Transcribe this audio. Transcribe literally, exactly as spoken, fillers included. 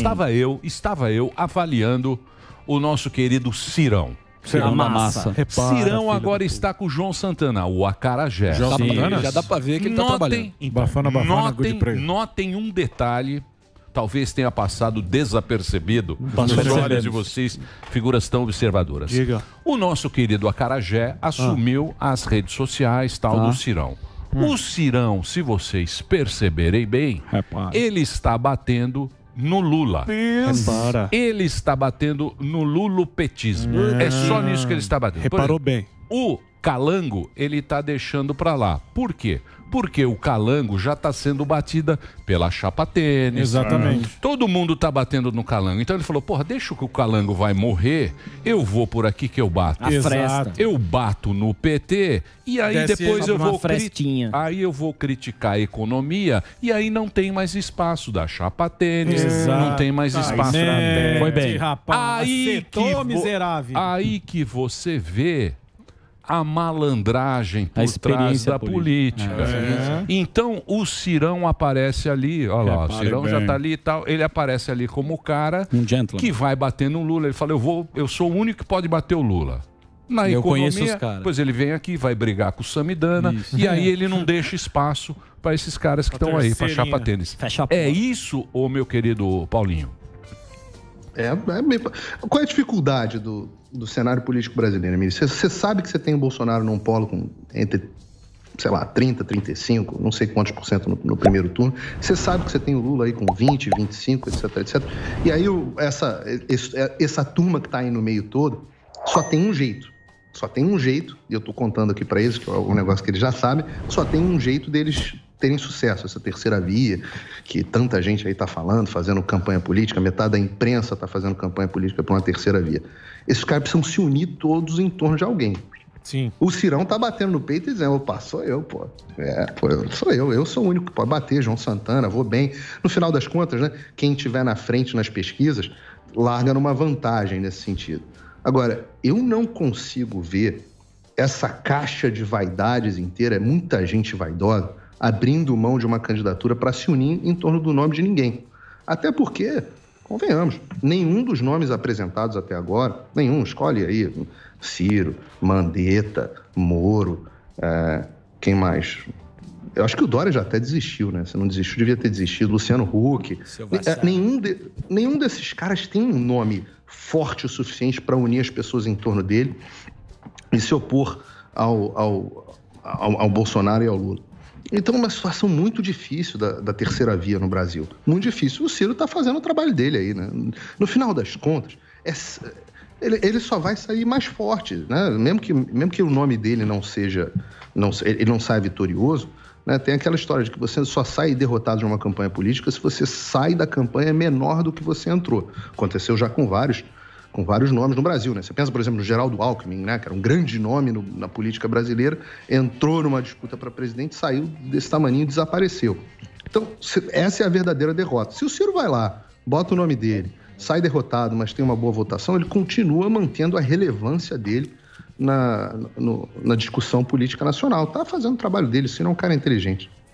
estava eu, estava eu avaliando o nosso querido Cirão. Cirão da massa. Repara, Cirão agora está com o João Santana, o acarajé. João Santana? Já dá pra ver que ele notem, tá trabalhando. Então, Bafana, bafana, notem, good praise. notem um detalhe, talvez tenha passado desapercebido Passou nos olhos percebemos. de vocês, figuras tão observadoras. Diga. O nosso querido acarajé assumiu as redes sociais, tal, Tá. do Cirão. O Cirão, se vocês perceberem bem, Repara. ele está batendo no Lula. Repara. Ele está batendo no lulopetismo. É só nisso que ele está batendo. Por Reparou exemplo, bem. O Calango, ele está deixando para lá. Por quê? Porque o Calango já está sendo batida pela chapa tênis. Exatamente. Todo mundo está batendo no Calango. Então ele falou, porra, deixa que o Calango vai morrer, eu vou por aqui que eu bato. A fresta. Eu bato no P T e aí Desce depois eu uma vou cri- frestinha. aí eu vou criticar a economia e aí não tem mais espaço da chapa tênis, Exato. não tem mais espaço. Né? Foi bem. Rapaz, Aí que, acertou, vo- miserável. aí que você vê a malandragem por A trás experiência da política. política. É. Então o Cirão aparece ali, olha lá, o Repare Cirão bem. já tá ali e tal, ele aparece ali como o cara Um gentleman. que vai bater no Lula. Ele fala, eu vou, eu sou o único que pode bater o Lula. Na Eu economia, conheço os caras. pois ele vem aqui, vai brigar com o Samidana e aí ele não deixa espaço para esses caras que estão aí, para terceirinha. chapa tênis. Fecha a É porta. isso, ô meu querido Paulinho? É, é meio... Qual é a dificuldade do, do cenário político brasileiro, Emílio? Você, você sabe que você tem o Bolsonaro num polo com entre, sei lá, trinta, trinta e cinco, não sei quantos por cento no, no primeiro turno. Você sabe que você tem o Lula aí com vinte, vinte e cinco, etc, etcétera. E aí o, essa, esse- essa turma que está aí no meio todo só tem um jeito. Só tem um jeito, e eu estou contando aqui para eles, que é um negócio que eles já sabem, só tem um jeito deles terem sucesso, essa terceira via, que tanta gente aí está falando, fazendo campanha política, metade da imprensa está fazendo campanha política para uma terceira via. Esses caras precisam se unir todos em torno de alguém. Sim. O Cirão tá batendo no peito e dizendo, opa, sou eu, pô. É, pô, eu- sou eu, eu sou o único que pode bater, João Santana, vou bem. No final das contas, né, quem estiver na frente nas pesquisas, larga numa vantagem nesse sentido. Agora, eu não consigo ver essa caixa de vaidades inteira, é muita gente vaidosa, abrindo mão de uma candidatura para se unir em torno do nome de ninguém. Até porque, convenhamos, nenhum dos nomes apresentados até agora, nenhum, escolhe aí, Ciro, Mandetta, Moro, é, quem mais? Eu acho que o Dória já até desistiu, né? Se não desistiu, devia ter desistido. Luciano Huck. É, nenhum, de- nenhum desses caras tem um nome forte o suficiente para unir as pessoas em torno dele e se opor ao, ao, ao, ao Bolsonaro e ao Lula. Então, é uma situação muito difícil da, da terceira via no Brasil. Muito difícil. O Ciro está fazendo o trabalho dele aí, né? No final das contas, é, ele, ele só vai sair mais forte, né? Mesmo que, mesmo que o nome dele não seja... Não, ele não saia vitorioso, né? Tem aquela história de que você só sai derrotado de uma campanha política se você sai da campanha menor do que você entrou. Aconteceu já com vários... com vários nomes no Brasil, né? Você pensa, por exemplo, no Geraldo Alckmin, né? Que era um grande nome no, na política brasileira, entrou numa disputa para presidente, saiu desse tamaninho e desapareceu. Então, se, essa é a verdadeira derrota. Se o Ciro vai lá, bota o nome dele, sai derrotado, mas tem uma boa votação, ele continua mantendo a relevância dele na, no, na discussão política nacional. Tá fazendo o trabalho dele, o Ciro é um cara inteligente.